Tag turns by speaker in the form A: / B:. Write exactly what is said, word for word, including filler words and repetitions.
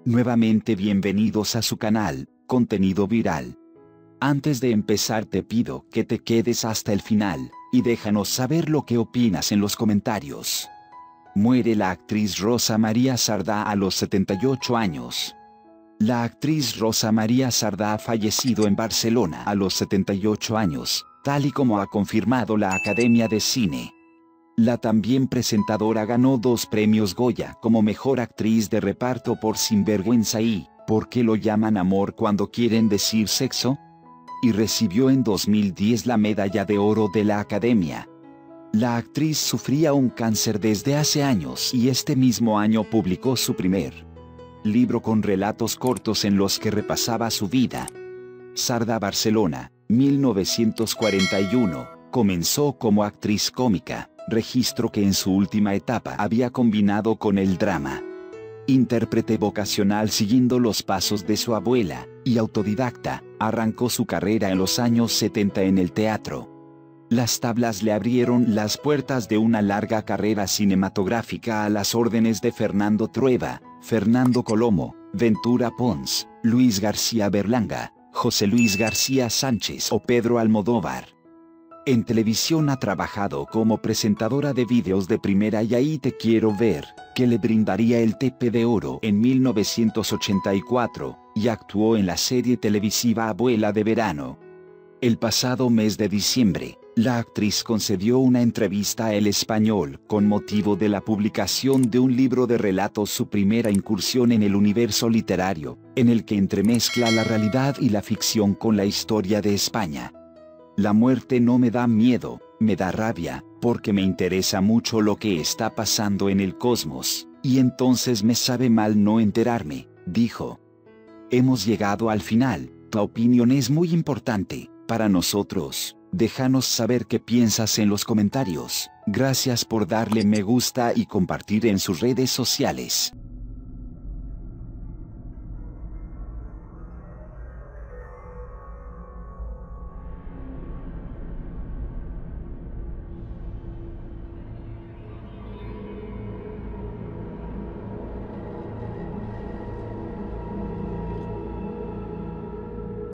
A: Nuevamente bienvenidos a su canal, Contenido Viral. Antes de empezar te pido que te quedes hasta el final, y déjanos saber lo que opinas en los comentarios. Muere la actriz Rosa María Sardá a los setenta y ocho años. La actriz Rosa María Sardá ha fallecido en Barcelona a los setenta y ocho años, tal y como ha confirmado la Academia de Cine. La también presentadora ganó dos premios Goya como Mejor Actriz de Reparto por Sinvergüenza y ¿Por qué lo llaman amor cuando quieren decir sexo? Y recibió en dos mil diez la Medalla de Oro de la Academia. La actriz sufría un cáncer desde hace años y este mismo año publicó su primer libro con relatos cortos en los que repasaba su vida. Sardá Barcelona, mil novecientos cuarenta y uno, comenzó como actriz cómica, registro que en su última etapa había combinado con el drama. Intérprete vocacional siguiendo los pasos de su abuela, y autodidacta, arrancó su carrera en los años setenta en el teatro. Las tablas le abrieron las puertas de una larga carrera cinematográfica a las órdenes de Fernando Trueba, Fernando Colomo, Ventura Pons, Luis García Berlanga, José Luis García Sánchez o Pedro Almodóvar. En televisión ha trabajado como presentadora de vídeos de Primera y Ahí te quiero ver, que le brindaría el Tepe de Oro en mil novecientos ochenta y cuatro, y actuó en la serie televisiva Abuela de Verano. El pasado mes de diciembre, la actriz concedió una entrevista a El Español con motivo de la publicación de un libro de relatos, su primera incursión en el universo literario, en el que entremezcla la realidad y la ficción con la historia de España. La muerte no me da miedo, me da rabia, porque me interesa mucho lo que está pasando en el cosmos, y entonces me sabe mal no enterarme, dijo. Hemos llegado al final, tu opinión es muy importante para nosotros. Déjanos saber qué piensas en los comentarios. Gracias por darle me gusta y compartir en sus redes sociales.